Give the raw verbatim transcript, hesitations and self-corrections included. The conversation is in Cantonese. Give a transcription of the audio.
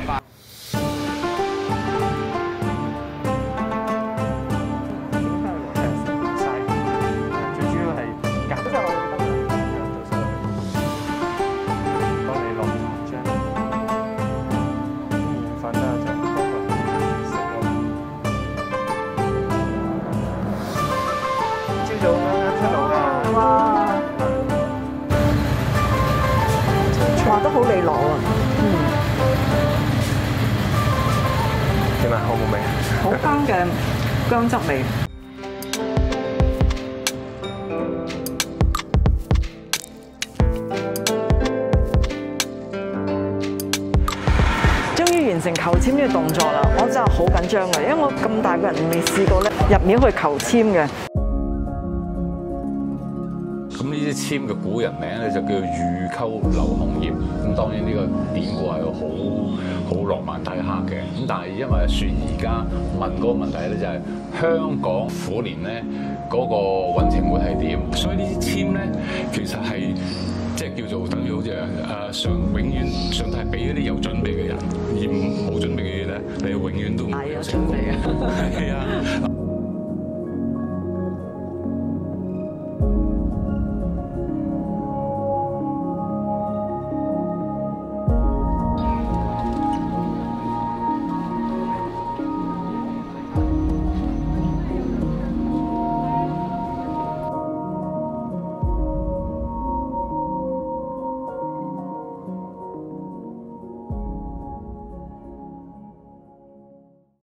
快。 最主要係揀就係幫你落漿，麵粉啊就幫佢食咯。朝早啱啱出爐㗎。 哇！畫得好利落啊！嗯， 點啊？好冇味？ 好香嘅薑汁味。終於完成求籤呢個動作啦！我真係好緊張嘅，因為我咁大個人未試過咧入廟去求籤嘅。 咁呢啲籤嘅古人名咧就叫做預溝流紅葉。咁當然呢個典故係好好浪漫大刻嘅。咁但係因為雪而家問嗰個問題咧就係香港虎年咧嗰個運程會係點，所以呢啲籤咧其實係即係叫做等於好似誒上永遠上帝係俾一啲有準備嘅人，而冇準備嘅嘢咧，你永遠都唔會有成功。係啊。